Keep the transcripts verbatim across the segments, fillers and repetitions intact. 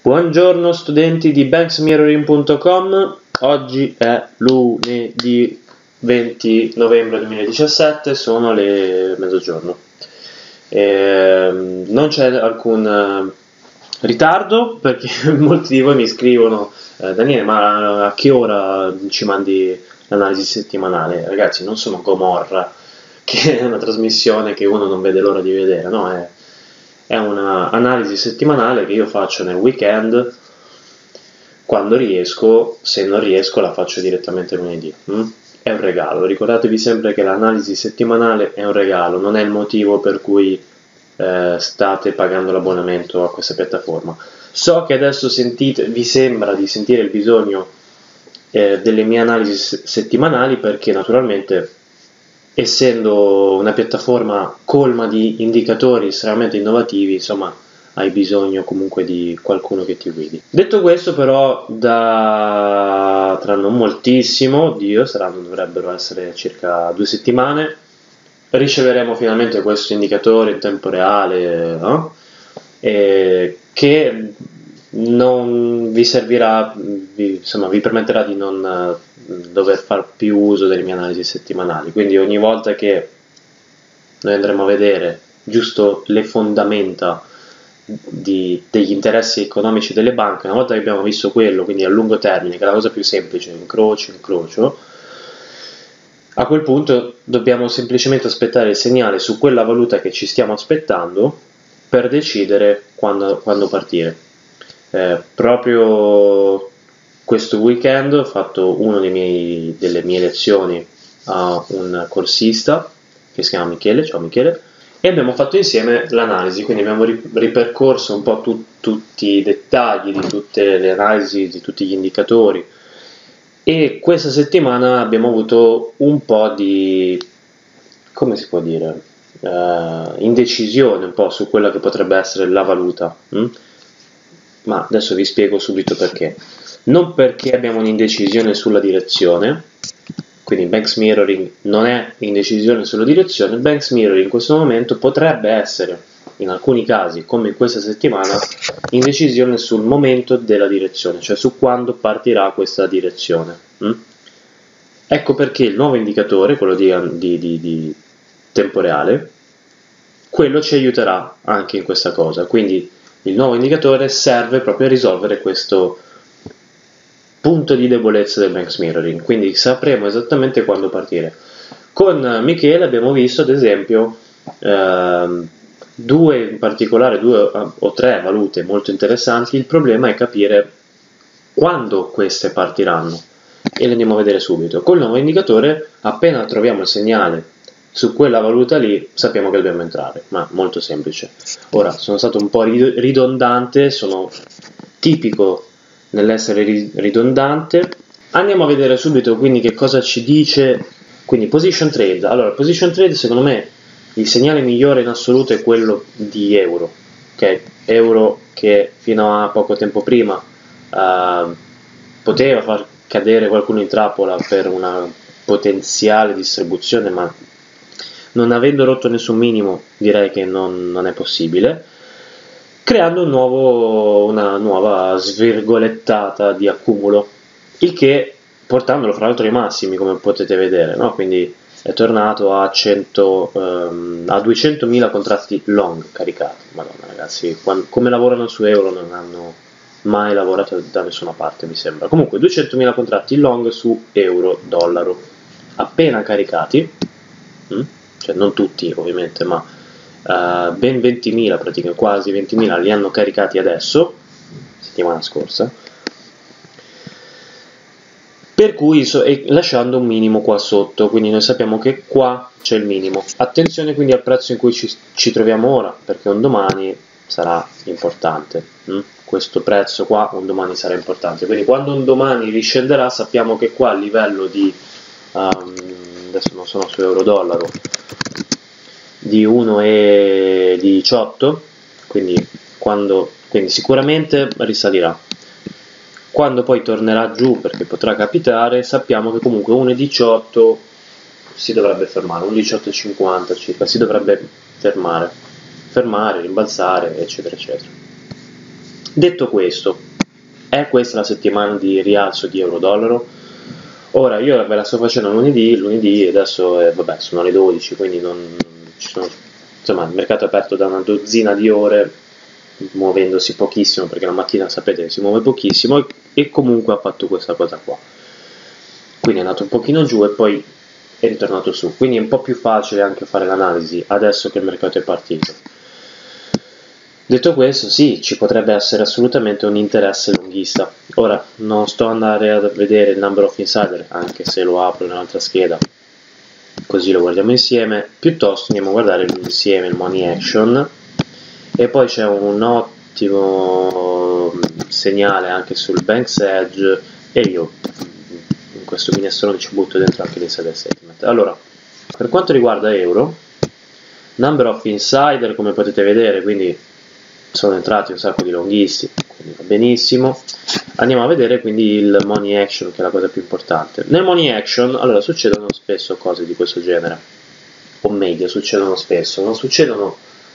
Buongiorno studenti di banks mirroring punto com, oggi è lunedì venti novembre duemiladiciassette, sono le mezzogiorno. E non c'è alcun ritardo perché molti di voi mi scrivono eh, Daniele, ma a che ora ci mandi l'analisi settimanale? Ragazzi, non sono Gomorra, che è una trasmissione che uno non vede l'ora di vedere, no? È È un'analisi settimanale che io faccio nel weekend quando riesco. Se non riesco la faccio direttamente lunedì. Mm? È un regalo, ricordatevi sempre che l'analisi settimanale è un regalo, non è il motivo per cui eh, state pagando l'abbonamento a questa piattaforma. So che adesso sentite, vi sembra di sentire il bisogno eh, delle mie analisi settimanali perché naturalmente, essendo una piattaforma colma di indicatori estremamente innovativi, insomma, hai bisogno comunque di qualcuno che ti guidi. Detto questo, però, da tra non moltissimo, Dio, saranno, dovrebbero essere circa due settimane, riceveremo finalmente questo indicatore in tempo reale, no? E che non vi servirà, vi, insomma, vi permetterà di non uh, dover fare più uso delle mie analisi settimanali. Quindi ogni volta che noi andremo a vedere giusto le fondamenta di, degli interessi economici delle banche, una volta che abbiamo visto quello, quindi a lungo termine, che è la cosa più semplice, incrocio, incrocio, a quel punto dobbiamo semplicemente aspettare il segnale su quella valuta che ci stiamo aspettando per decidere quando, quando partire. Eh, proprio questo weekend ho fatto una delle mie lezioni a un corsista che si chiama Michele, ciao Michele, e abbiamo fatto insieme l'analisi, quindi abbiamo ripercorso un po' tu, tutti i dettagli di tutte le analisi, di tutti gli indicatori, e questa settimana abbiamo avuto un po' di, come si può dire, uh, indecisione un po' su quella che potrebbe essere la valuta. hm? Ma adesso vi spiego subito perché. Non perché abbiamo un'indecisione sulla direzione, quindi Banks Mirroring non è indecisione sulla direzione. Banks Mirroring in questo momento potrebbe essere, in alcuni casi, come in questa settimana, indecisione sul momento della direzione, cioè su quando partirà questa direzione. Mm? Ecco perché il nuovo indicatore, quello di, di, di, di tempo reale, quello ci aiuterà anche in questa cosa. Quindi il nuovo indicatore serve proprio a risolvere questo punto di debolezza del Banks Mirroring, quindi sapremo esattamente quando partire. Con Michele abbiamo visto ad esempio ehm, due, in particolare due o tre valute molto interessanti. Il problema è capire quando queste partiranno e le andiamo a vedere subito. Col nuovo indicatore, appena troviamo il segnale su quella valuta lì, sappiamo che dobbiamo entrare, ma molto semplice. Ora, sono stato un po' ridondante, sono tipico nell'essere ridondante. Andiamo a vedere subito quindi che cosa ci dice. Quindi position trade. Allora, position trade, secondo me il segnale migliore in assoluto è quello di euro, ok? Euro che fino a poco tempo prima uh, poteva far cadere qualcuno in trappola per una potenziale distribuzione, ma non avendo rotto nessun minimo direi che non, non è possibile, creando un nuovo, una nuova svirgolettata di accumulo, il che portandolo fra l'altro ai massimi, come potete vedere, no? Quindi è tornato a, cento, um, a duecentomila contratti long caricati. Madonna ragazzi, quando, come lavorano su euro non hanno mai lavorato da nessuna parte, mi sembra. Comunque duecentomila contratti long su euro dollaro appena caricati, hm? Cioè non tutti ovviamente, ma uh, ben ventimila, praticamente quasi ventimila li hanno caricati adesso, settimana scorsa, per cui so, e lasciando un minimo qua sotto, quindi noi sappiamo che qua c'è il minimo. Attenzione quindi al prezzo in cui ci, ci troviamo ora, perché un domani sarà importante. hm? Questo prezzo qua un domani sarà importante, quindi quando un domani riscenderà sappiamo che qua a livello di um, adesso non sono su euro dollaro, di uno virgola diciotto, quindi, quando, quindi sicuramente risalirà. Quando poi tornerà giù, perché potrà capitare, sappiamo che comunque uno virgola diciotto si dovrebbe fermare, uno virgola diciotto cinquanta circa si dovrebbe fermare, fermare, rimbalzare, eccetera eccetera. Detto questo, è questa la settimana di rialzo di euro-dollaro? Ora io ve la sto facendo lunedì, lunedì adesso eh, vabbè, sono le dodici, quindi non, ci sono, insomma, il mercato è aperto da una dozzina di ore, muovendosi pochissimo, perché la mattina sapete che si muove pochissimo, e comunque ha fatto questa cosa qua. Quindi è andato un pochino giù e poi è ritornato su, quindi è un po' più facile anche fare l'analisi adesso che il mercato è partito. Detto questo, sì, ci potrebbe essere assolutamente un interesse lunghista. Ora, non sto andare a vedere il number of insider, anche se lo apro in un'altra scheda, così lo guardiamo insieme. Piuttosto andiamo a guardare insieme il money action, e poi c'è un ottimo segnale anche sul Banks Edge, e io in questo minestrone ci butto dentro anche l'insider sentiment. Allora, per quanto riguarda euro, number of insider, come potete vedere, quindi sono entrati un sacco di longhisti, quindi va benissimo. Andiamo a vedere quindi il money action, che è la cosa più importante. Nel money action, allora, succedono spesso cose di questo genere, o meglio, succedono spesso, non succedono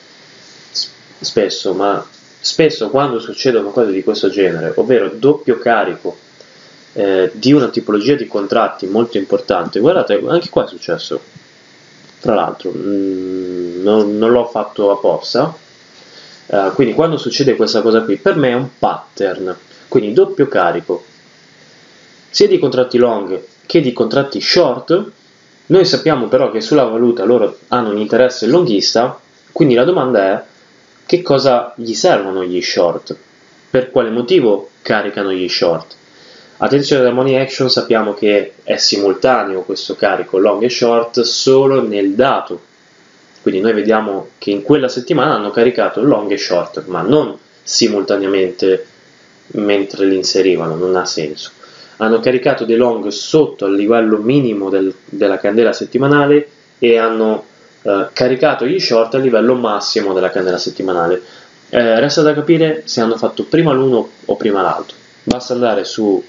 spesso, ma spesso quando succedono cose di questo genere, ovvero doppio carico eh, di una tipologia di contratti molto importante, guardate, anche qua è successo, tra l'altro, mm, non, non l'ho fatto apposta. Uh, quindi quando succede questa cosa qui, per me è un pattern, quindi doppio carico sia di contratti long che di contratti short. Noi sappiamo però che sulla valuta loro hanno un interesse longhista, quindi la domanda è: che cosa gli servono gli short? Per quale motivo caricano gli short? Attenzione, da money action sappiamo che è simultaneo questo carico long e short solo nel dato. Quindi noi vediamo che in quella settimana hanno caricato long e short, ma non simultaneamente mentre li inserivano, non ha senso. Hanno caricato dei long sotto al livello minimo del, della candela settimanale e hanno eh, caricato gli short al livello massimo della candela settimanale. Eh, resta da capire se hanno fatto prima l'uno o prima l'altro. Basta andare su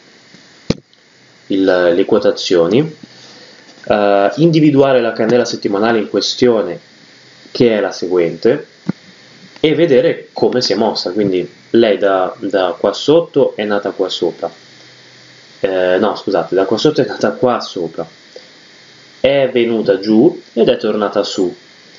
il, le quotazioni, eh, individuare la candela settimanale in questione, che è la seguente, e vedere come si è mossa. Quindi lei da, da qua sotto è nata qua sopra, eh, no scusate, da qua sotto è nata qua sopra, è venuta giù ed è tornata su,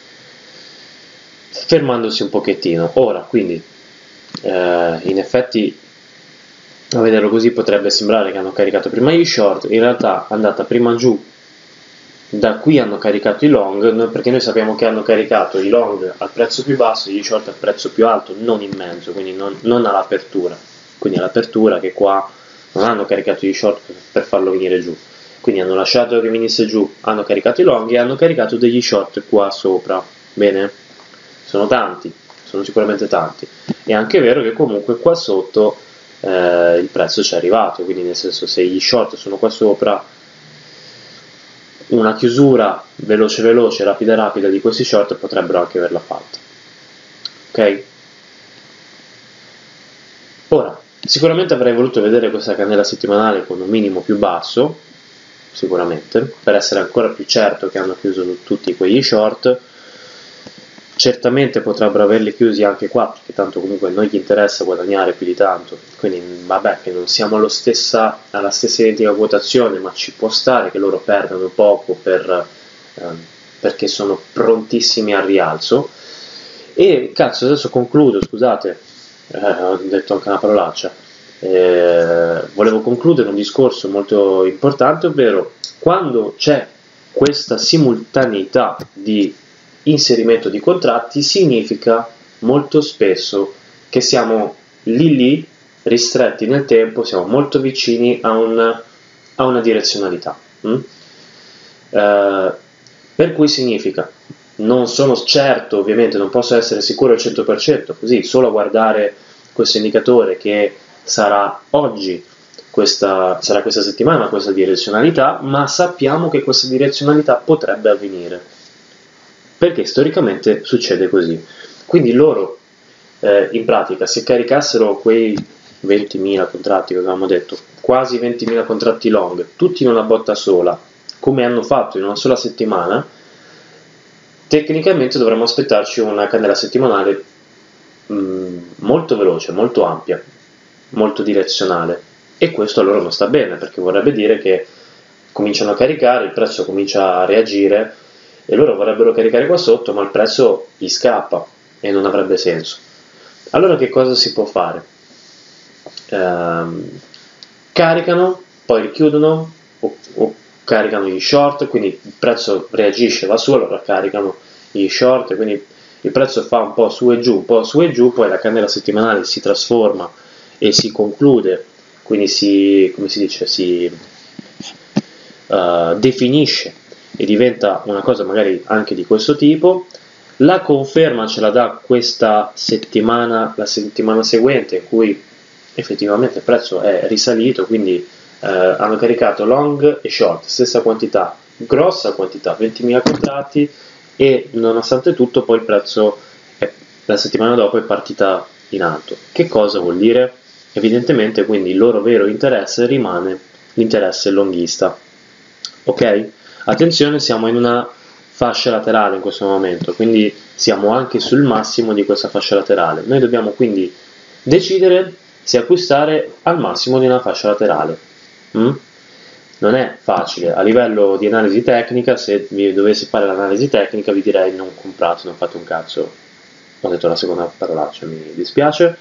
fermandosi un pochettino. Ora, quindi eh, in effetti a vederlo così potrebbe sembrare che hanno caricato prima gli short, in realtà è andata prima giù, da qui hanno caricato i long, perché noi sappiamo che hanno caricato i long al prezzo più basso e gli short al prezzo più alto, non in mezzo, quindi non, non all'apertura. Quindi all'apertura, che qua non hanno caricato gli short per farlo venire giù, quindi hanno lasciato che venisse giù, hanno caricato i long e hanno caricato degli short qua sopra. Bene? Sono tanti, sono sicuramente tanti. È anche vero che comunque qua sotto eh, il prezzo ci è arrivato, quindi nel senso, se gli short sono qua sopra, una chiusura veloce veloce, rapida rapida di questi short potrebbero anche averla fatta. Ok? Ora, sicuramente avrei voluto vedere questa candela settimanale con un minimo più basso, sicuramente, per essere ancora più certo che hanno chiuso tutti quegli short. Certamente potrebbero averli chiusi anche qua, perché tanto comunque non gli interessa guadagnare più di tanto, quindi vabbè, che non siamo allo stessa, alla stessa identica quotazione, ma ci può stare che loro perdano poco per, eh, perché sono prontissimi al rialzo. E cazzo, adesso concludo, scusate, eh, ho detto anche una parolaccia, eh, volevo concludere un discorso molto importante, ovvero quando c'è questa simultaneità di inserimento di contratti, significa molto spesso che siamo lì lì ristretti nel tempo, siamo molto vicini a, un, a una direzionalità, mm? eh, per cui significa, non sono certo, ovviamente non posso essere sicuro al cento per cento, così solo a guardare questo indicatore che sarà oggi, questa, sarà questa settimana questa direzionalità, ma sappiamo che questa direzionalità potrebbe avvenire, perché storicamente succede così. Quindi loro eh, in pratica, se caricassero quei ventimila contratti che avevamo detto, quasi ventimila contratti long, tutti in una botta sola, come hanno fatto in una sola settimana, tecnicamente dovremmo aspettarci una candela settimanale mh, molto veloce, molto ampia, molto direzionale, e questo a loro non sta bene, perché vorrebbe dire che cominciano a caricare, il prezzo comincia a reagire e loro vorrebbero caricare qua sotto, ma il prezzo gli scappa e non avrebbe senso. Allora che cosa si può fare? Ehm, caricano, poi richiudono o, o caricano gli short, quindi il prezzo reagisce, va su, allora caricano gli short, quindi il prezzo fa un po' su e giù, un po' su e giù, poi la candela settimanale si trasforma e si conclude, quindi si, come si dice, si uh, definisce e diventa una cosa magari anche di questo tipo. La conferma ce la dà questa settimana, la settimana seguente, in cui effettivamente il prezzo è risalito, quindi eh, hanno caricato long e short, stessa quantità, grossa quantità, ventimila contratti, e nonostante tutto poi il prezzo è, la settimana dopo è partita in alto. Che cosa vuol dire? Evidentemente quindi il loro vero interesse rimane l'interesse longhista. Ok? Attenzione, siamo in una fascia laterale in questo momento, quindi siamo anche sul massimo di questa fascia laterale. Noi dobbiamo quindi decidere se acquistare al massimo di una fascia laterale. Mm? Non è facile, a livello di analisi tecnica, se vi dovessi fare l'analisi tecnica vi direi non comprate, non fate un cazzo, ho detto la seconda parolaccia, mi dispiace,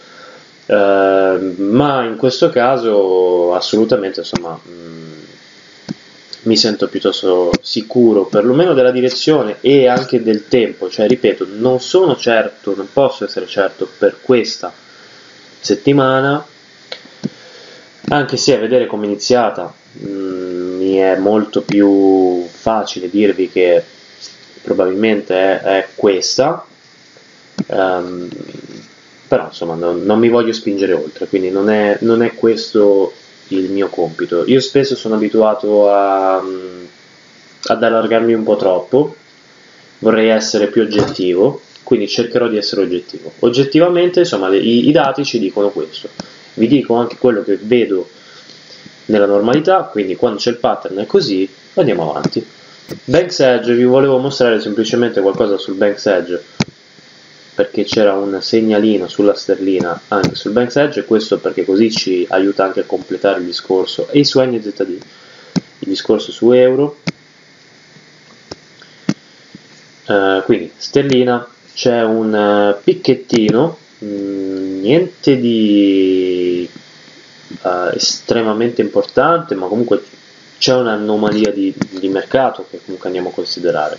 uh, ma in questo caso assolutamente, insomma, mh, mi sento piuttosto sicuro perlomeno della direzione e anche del tempo, cioè ripeto, non sono certo, non posso essere certo per questa settimana, anche se a vedere come è iniziata mh, mi è molto più facile dirvi che probabilmente è, è questa, um, però insomma non, non mi voglio spingere oltre, quindi non è, non è questo il mio compito. Io spesso sono abituato a, ad allargarmi un po' troppo, vorrei essere più oggettivo, quindi cercherò di essere oggettivo. Oggettivamente, insomma, le, i, i dati ci dicono questo. Vi dico anche quello che vedo nella normalità, quindi quando c'è il pattern è così, andiamo avanti. Banks Edge, vi volevo mostrare semplicemente qualcosa sul Banks Edge, perché c'era un segnalino sulla sterlina anche sul Banks Edge, e questo perché così ci aiuta anche a completare il discorso, e su N Z D il discorso su euro. Uh, quindi sterlina, c'è un uh, picchettino, mh, niente di uh, estremamente importante, ma comunque c'è un'anomalia di, di mercato che comunque andiamo a considerare.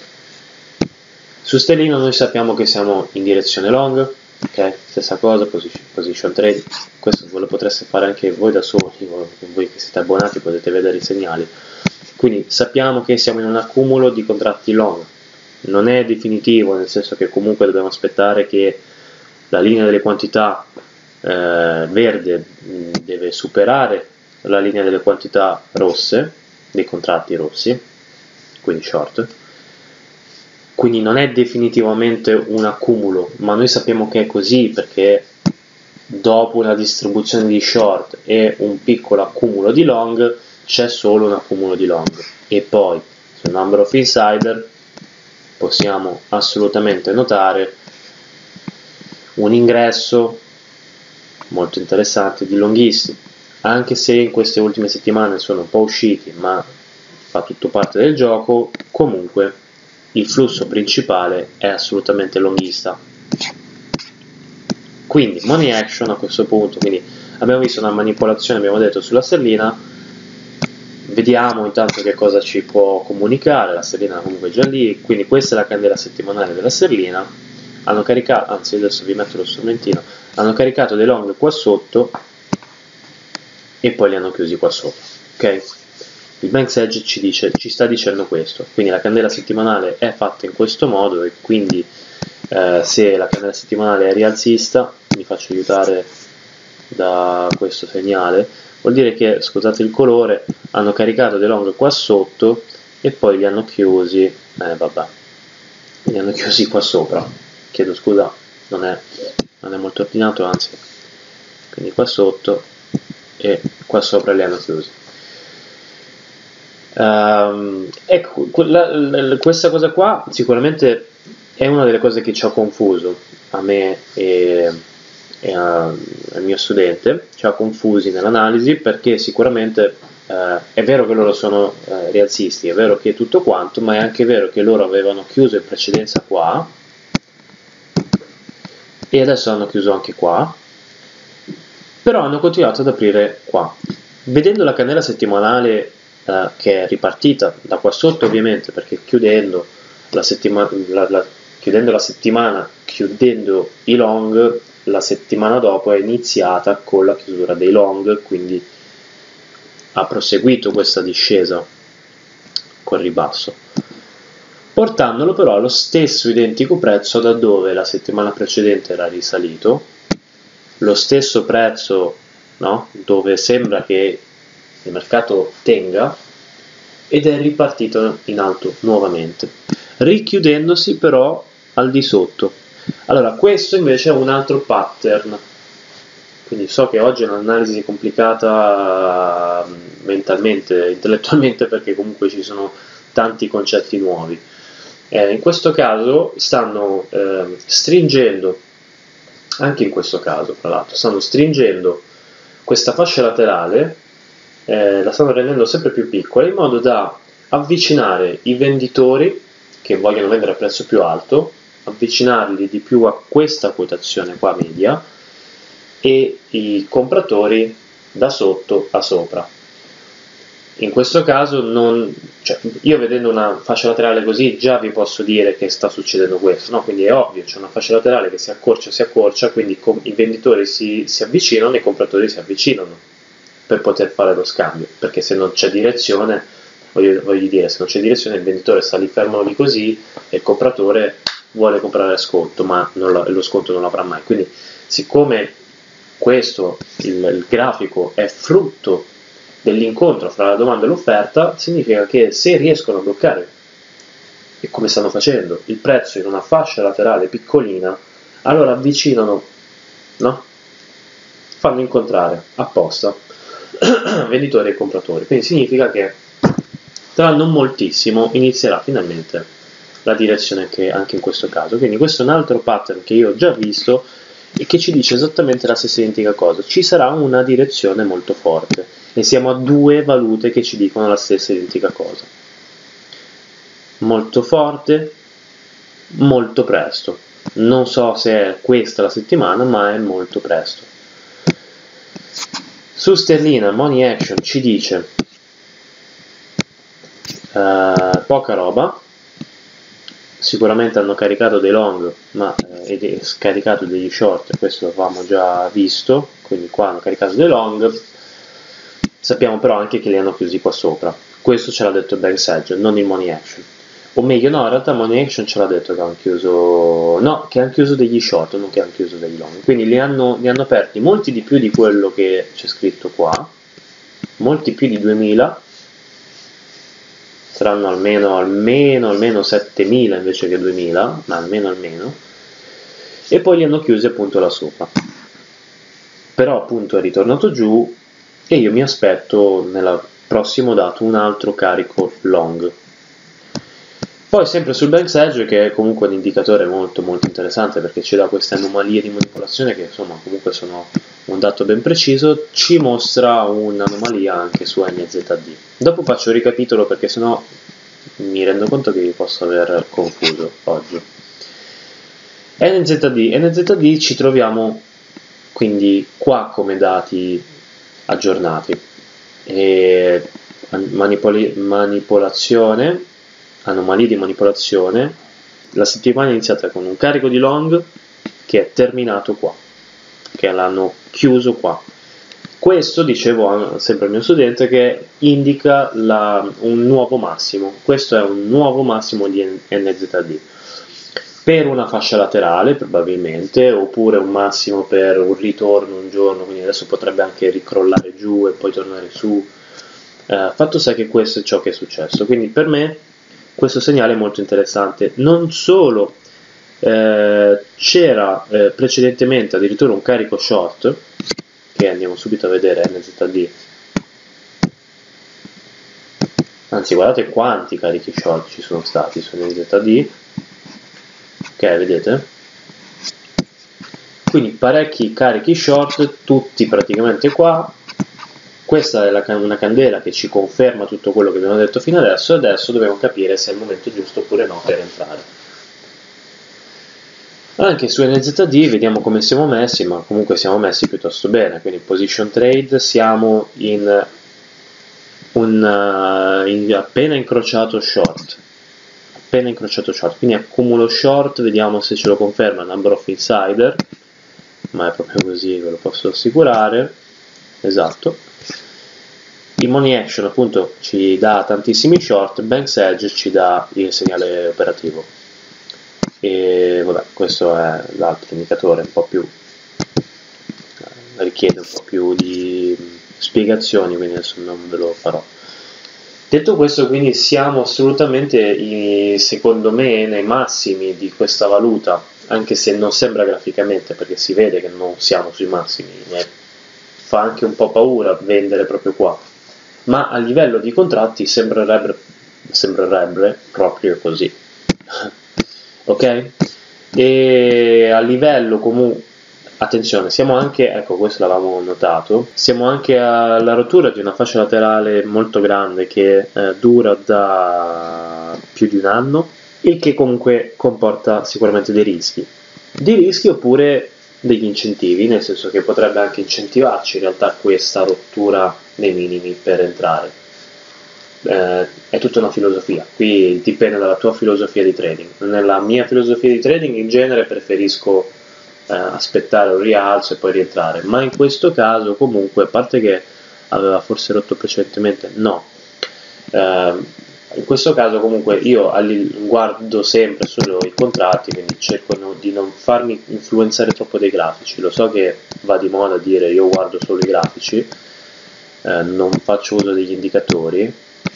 Su sterlina noi sappiamo che siamo in direzione long, ok? Stessa cosa, position, position trade, questo ve lo potreste fare anche voi da soli, voi che siete abbonati potete vedere i segnali. Quindi sappiamo che siamo in un accumulo di contratti long, non è definitivo, nel senso che comunque dobbiamo aspettare che la linea delle quantità eh, verde mh, deve superare la linea delle quantità rosse, dei contratti rossi, quindi short. Quindi non è definitivamente un accumulo, ma noi sappiamo che è così perché dopo una distribuzione di short e un piccolo accumulo di long c'è solo un accumulo di long, e poi sul number of insider possiamo assolutamente notare un ingresso molto interessante di longhisti, anche se in queste ultime settimane sono un po' usciti, ma fa tutto parte del gioco. Comunque il flusso principale è assolutamente longhista. Quindi money action a questo punto, quindi abbiamo visto una manipolazione, abbiamo detto, sulla sterlina. Vediamo intanto che cosa ci può comunicare. La sterlina comunque è già lì, quindi questa è la candela settimanale della sterlina. Hanno caricato, anzi adesso vi metto lo strumentino, hanno caricato dei long qua sotto e poi li hanno chiusi qua sopra, ok? Il Banks Edge ci, dice, ci sta dicendo questo, quindi la candela settimanale è fatta in questo modo, e quindi eh, se la candela settimanale è rialzista, mi faccio aiutare da questo segnale, vuol dire che, scusate il colore, hanno caricato dei long qua sotto e poi li hanno chiusi, eh vabbè, li hanno chiusi qua sopra, chiedo scusa, non è, non è molto ordinato, anzi, quindi qua sotto e qua sopra li hanno chiusi. Um, ecco, quella, questa cosa qua sicuramente è una delle cose che ci ha confuso a me e, e a, al mio studente, ci ha confusi nell'analisi, perché sicuramente eh, è vero che loro sono eh, rialzisti, è vero che tutto quanto, ma è anche vero che loro avevano chiuso in precedenza qua e adesso hanno chiuso anche qua, però hanno continuato ad aprire qua. Vedendo la candela settimanale eh, che è ripartita da qua sotto, ovviamente, perché chiudendo la, settima la, la, chiudendo la settimana, chiudendo i long, la settimana dopo è iniziata con la chiusura dei long, quindi ha proseguito questa discesa col ribasso, portandolo però allo stesso identico prezzo da dove la settimana precedente era risalito, lo stesso prezzo, no? Dove sembra che il mercato tenga, ed è ripartito in alto nuovamente, richiudendosi però al di sotto. Allora, questo invece è un altro pattern, quindi so che oggi è un'analisi complicata mentalmente, intellettualmente, perché comunque ci sono tanti concetti nuovi. Eh, in questo caso stanno eh, stringendo, anche in questo caso tra l'altro, stanno stringendo questa fascia laterale, eh, la stanno rendendo sempre più piccola, in modo da avvicinare i venditori che vogliono vendere a prezzo più alto, avvicinarli di più a questa quotazione qua media, e i compratori da sotto a sopra. In questo caso non, cioè, io vedendo una fascia laterale così già vi posso dire che sta succedendo questo, no? Quindi è ovvio, c'è una fascia laterale che si accorcia si accorcia, quindi i venditori si, si avvicinano e i compratori si avvicinano per poter fare lo scambio, perché se non c'è direzione, voglio, voglio dire, se non c'è direzione il venditore sta lì fermo lì così e il compratore vuole comprare a sconto, ma non lo, lo sconto non lo avrà mai. Quindi siccome questo, il, il grafico è frutto dell'incontro fra la domanda e l'offerta, significa che se riescono a bloccare, e come stanno facendo, il prezzo in una fascia laterale piccolina, allora avvicinano, no? Fanno incontrare apposta venditori e compratori. Quindi significa che tra non moltissimo inizierà finalmente la direzione che anche in questo caso. Quindi questo è un altro pattern che io ho già visto e che ci dice esattamente la stessa identica cosa. Ci sarà una direzione molto forte e siamo a due valute che ci dicono la stessa identica cosa. Molto forte, molto presto. Non so se è questa la settimana, ma è molto presto. Su sterlina Money Action ci dice uh, poca roba. Sicuramente hanno caricato dei long, ma eh, scaricato degli short, questo l'avevamo già visto, quindi qua hanno caricato dei long. Sappiamo però anche che li hanno chiusi qua sopra, questo ce l'ha detto il Banks Edge, non il Money Action, o meglio no, in realtà Money Action ce l'ha detto che hanno chiuso, no, che hanno chiuso degli short, non che hanno chiuso degli long, quindi li hanno, li hanno aperti molti di più di quello che c'è scritto qua, molti più di duemila, saranno almeno almeno almeno settemila invece che duemila, ma almeno almeno, e poi li hanno chiusi appunto là sopra, però appunto è ritornato giù e io mi aspetto nel prossimo dato un altro carico long. Poi sempre sul Banks Edge, che è comunque un indicatore molto molto interessante perché ci dà queste anomalie di manipolazione che insomma comunque sono un dato ben preciso, ci mostra un'anomalia anche su N Z D. Dopo faccio un ricapitolo perché sennò mi rendo conto che vi posso aver confuso oggi. N Z D, N Z D ci troviamo quindi qua come dati aggiornati. E manipoli- manipolazione, anomalie di manipolazione. La settimana è iniziata con un carico di long che è terminato qua, che l'hanno chiuso qua. Questo, dicevo sempre al mio studente, che indica la, un nuovo massimo. Questo è un nuovo massimo di N Z D per una fascia laterale probabilmente, oppure un massimo per un ritorno un giorno, quindi adesso potrebbe anche ricrollare giù e poi tornare su. Eh, fatto sta che questo è ciò che è successo, quindi per me questo segnale è molto interessante. Non solo eh, c'era eh, precedentemente addirittura un carico short, che andiamo subito a vedere N Z D, anzi guardate quanti carichi short ci sono stati su N Z D, ok, vedete? Quindi parecchi carichi short, tutti praticamente qua. Questa è la, una candela che ci conferma tutto quello che abbiamo detto fino adesso, e adesso dobbiamo capire se è il momento giusto oppure no per entrare. Anche su N Z D vediamo come siamo messi, ma comunque siamo messi piuttosto bene. Quindi position trade siamo in un uh, in appena incrociato short, appena incrociato short, quindi accumulo short, vediamo se ce lo conferma number of insider, ma è proprio così, ve lo posso assicurare. Esatto. Il money action appunto ci dà tantissimi short, Banks Edge ci dà il segnale operativo, e vabbè, questo è l'altro indicatore, un po' più richiede un po' più di spiegazioni, quindi adesso non ve lo farò. Detto questo, quindi siamo assolutamente, secondo me, nei massimi di questa valuta, anche se non sembra graficamente, perché si vede che non siamo sui massimi, eh. Fa anche un po' paura vendere proprio qua, ma a livello di contratti sembrerebbe, sembrerebbe proprio così. Ok? E a livello comunque, attenzione, siamo anche, ecco, questo l'avevamo notato, siamo anche alla rottura di una fascia laterale molto grande che eh, dura da più di un anno, il che comunque comporta sicuramente dei rischi, dei rischi oppure degli incentivi, nel senso che potrebbe anche incentivarci in realtà questa rottura dei minimi per entrare. Eh, è tutta una filosofia, qui dipende dalla tua filosofia di trading. Nella mia filosofia di trading in genere preferisco eh, aspettare un rialzo e poi rientrare, ma in questo caso comunque, a parte che aveva forse rotto precedentemente, no, eh, in questo caso comunque io guardo sempre solo i contratti, quindi cerco no, di non farmi influenzare troppo dai grafici. Lo so che va di moda dire io guardo solo i grafici, eh, non faccio uso degli indicatori,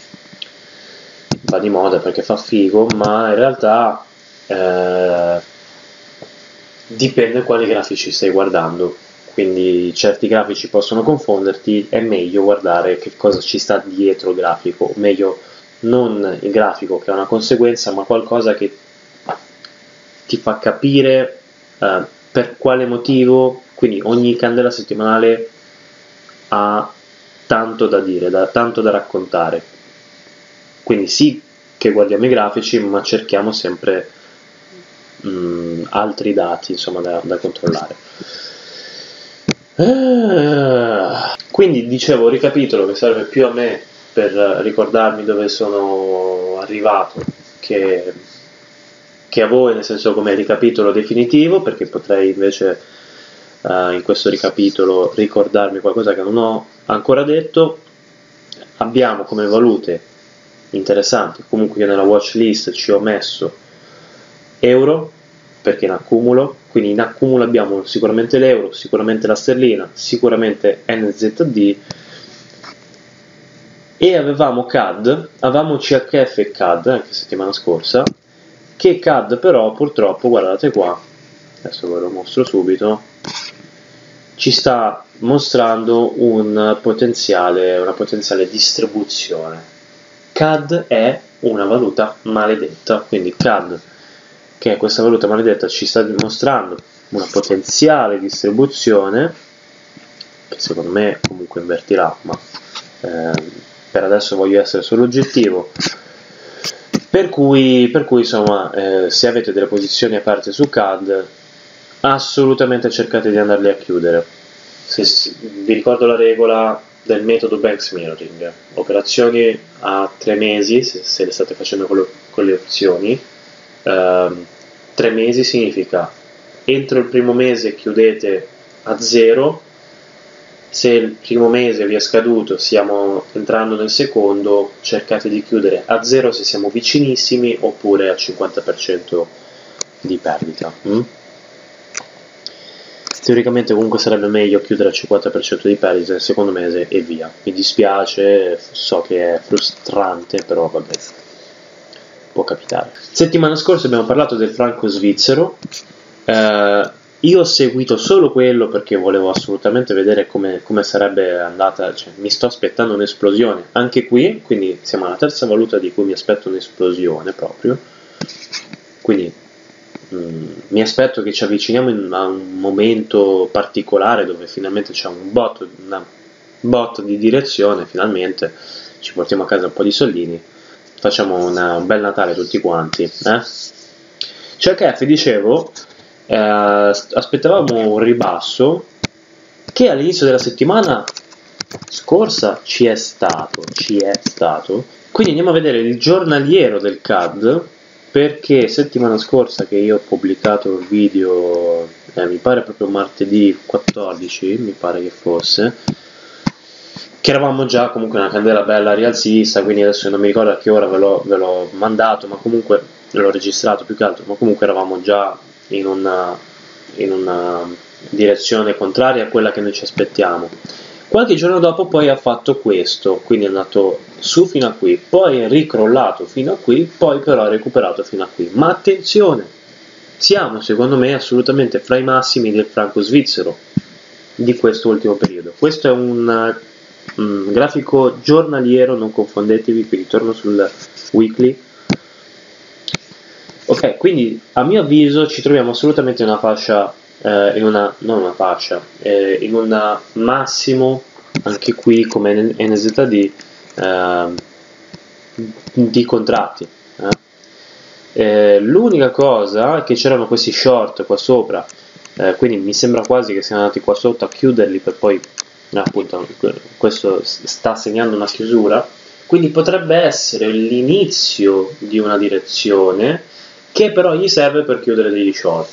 va di moda perché fa figo, ma in realtà eh, dipende quali grafici stai guardando, quindi certi grafici possono confonderti, è meglio guardare che cosa ci sta dietro il grafico, meglio non il grafico che è una conseguenza, ma qualcosa che ti fa capire eh, per quale motivo. Quindi ogni candela settimanale ha tanto da dire, da, tanto da raccontare, quindi sì che guardiamo i grafici, ma cerchiamo sempre mh, altri dati, insomma, da, da controllare. Ah, quindi dicevo, ricapitolo, che serve più a me per ricordarmi dove sono arrivato che, che a voi, nel senso come ricapitolo definitivo, perché potrei invece uh, in questo ricapitolo ricordarmi qualcosa che non ho ancora detto. Abbiamo come valute interessanti, comunque io nella watch list ci ho messo euro, perché in accumulo, quindi in accumulo abbiamo sicuramente l'euro, sicuramente la sterlina, sicuramente N Z D, e avevamo C A D, avevamo C H F e C A D anche settimana scorsa, che C A D però purtroppo, guardate qua, adesso ve lo mostro subito, ci sta mostrando un potenziale, una potenziale distribuzione. C A D è una valuta maledetta, quindi C A D, che è questa valuta maledetta, ci sta dimostrando una potenziale distribuzione che secondo me comunque invertirà, ma eh, per adesso voglio essere solo oggettivo, per cui, per cui insomma eh, se avete delle posizioni aperte su C A D assolutamente cercate di andarle a chiudere. Se, se, vi ricordo la regola del metodo Banks Mirroring: operazioni a tre mesi, se, se le state facendo con le, con le opzioni. Uh, tre mesi significa entro il primo mese chiudete a zero, se il primo mese vi è scaduto, stiamo entrando nel secondo, cercate di chiudere a zero se siamo vicinissimi, oppure al cinquanta per cento di perdita. mm? Teoricamente comunque sarebbe meglio chiudere al cinquanta per cento di perdita nel secondo mese e via. Mi dispiace, so che è frustrante, però vabbè, può capitare. Settimana scorsa abbiamo parlato del franco svizzero, eh, io ho seguito solo quello perché volevo assolutamente vedere come, come sarebbe andata, cioè, mi sto aspettando un'esplosione anche qui, quindi siamo alla terza valuta di cui mi aspetto un'esplosione proprio, quindi mm, mi aspetto che ci avviciniamo in, a un momento particolare dove finalmente c'è un botto, una botta di direzione, finalmente ci portiamo a casa un po' di soldini, facciamo una, un bel Natale tutti quanti, eh? Cioè che dicevo, eh, aspettavamo un ribasso che all'inizio della settimana scorsa ci è stato, ci è stato. Quindi andiamo a vedere il giornaliero del C A D, perché settimana scorsa che io ho pubblicato il video, eh, mi pare proprio martedì quattordici, mi pare che fosse, che eravamo già comunque una candela bella rialzista, quindi adesso non mi ricordo a che ora ve l'ho, ve l'ho mandato, ma comunque l'ho registrato più che altro, ma comunque eravamo già in una, in una direzione contraria a quella che noi ci aspettiamo. Qualche giorno dopo poi ha fatto questo, quindi è andato su fino a qui, poi è ricrollato fino a qui, poi però ha recuperato fino a qui. Ma attenzione, siamo secondo me assolutamente fra i massimi del franco svizzero di questo ultimo periodo. Questo è un, un grafico giornaliero, non confondetevi, quindi torno sul weekly. Ok, quindi a mio avviso ci troviamo assolutamente in una fascia, eh, in una, non una fascia, eh, in un massimo, anche qui come N Z D, eh, di contratti. Eh. Eh, l'unica cosa è che c'erano questi short qua sopra, eh, quindi mi sembra quasi che siano andati qua sotto a chiuderli per poi, no, appunto, questo sta segnando una chiusura, quindi potrebbe essere l'inizio di una direzione che però gli serve per chiudere degli short.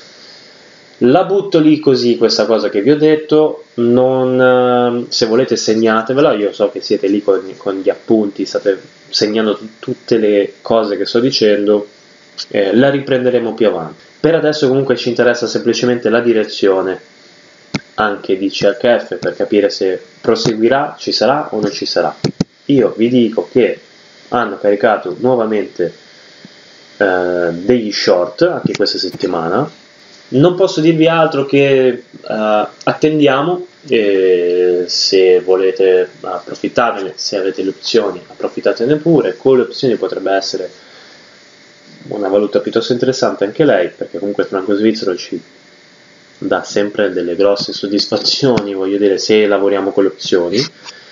La butto lì così questa cosa che vi ho detto, non, se volete segnatevela, io so che siete lì con, con gli appunti, state segnando tutte le cose che sto dicendo, eh, la riprenderemo più avanti. Per adesso comunque ci interessa semplicemente la direzione anche di C H F per capire se proseguirà, ci sarà o non ci sarà. Io vi dico che hanno caricato nuovamente eh, degli short anche questa settimana. Non posso dirvi altro che uh, attendiamo, e se volete approfittarne, se avete le opzioni approfittatene pure. Con le opzioni potrebbe essere una valuta piuttosto interessante anche lei, perché comunque il franco svizzero ci dà sempre delle grosse soddisfazioni, voglio dire, se lavoriamo con le opzioni.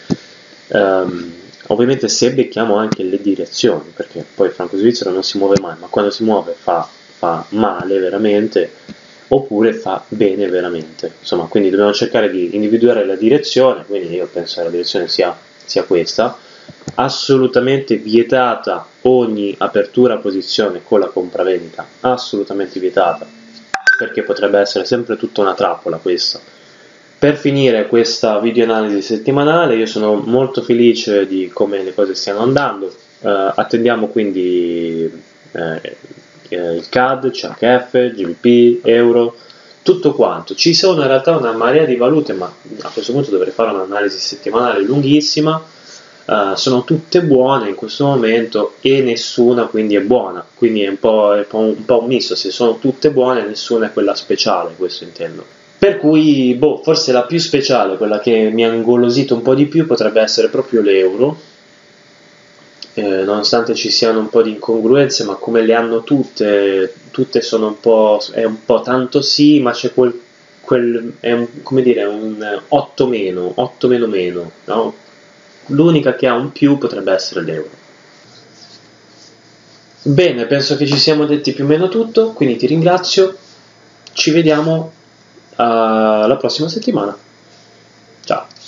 Um, ovviamente se becchiamo anche le direzioni, perché poi il franco svizzero non si muove mai, ma quando si muove fa, fa male veramente, oppure fa bene veramente, insomma, quindi dobbiamo cercare di individuare la direzione. Quindi io penso che la direzione sia, sia questa. Assolutamente vietata ogni apertura a posizione con la compravendita, assolutamente vietata, perché potrebbe essere sempre tutta una trappola questa. Per finire questa video analisi settimanale, io sono molto felice di come le cose stiano andando, uh, attendiamo quindi eh, il C A D, C H F, G B P, Euro, tutto quanto. Ci sono in realtà una marea di valute, ma a questo punto dovrei fare un'analisi settimanale lunghissima. Uh, sono tutte buone in questo momento e nessuna quindi è buona, quindi è un po', è un, po un po' un misto, se sono tutte buone nessuna è quella speciale, questo intendo. Per cui, boh, forse la più speciale, quella che mi ha ingolosito un po' di più, potrebbe essere proprio l'euro. Eh, nonostante ci siano un po' di incongruenze, ma come le hanno tutte, tutte sono un po', è un po' tanto sì, ma c'è quel, quel è un, come dire, un otto meno, otto meno meno, no? L'unica che ha un più potrebbe essere l'euro. Bene, penso che ci siamo detti più o meno tutto, quindi ti ringrazio, ci vediamo uh, la prossima settimana. Ciao.